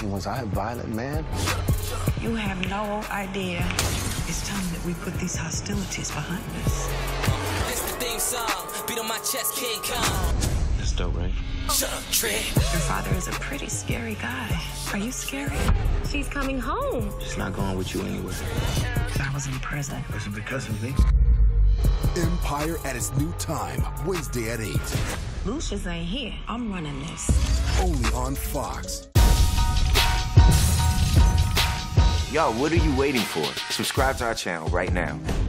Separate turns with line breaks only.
Was I a violent man?
You have no idea. It's time that we put these hostilities behind us.
This the theme song. Beat on my chest, King Kong.
That's dope, right?
Shut up, Trey.
Your father is a pretty scary guy. Are you scared?
She's coming home.
She's not going with you anywhere.
I was in prison.
Is it because of me?
Empire at its new time, Wednesday at 8.
Lucius ain't here. I'm running this.
Only on Fox.
Yo, what are you waiting for? Subscribe to our channel right now.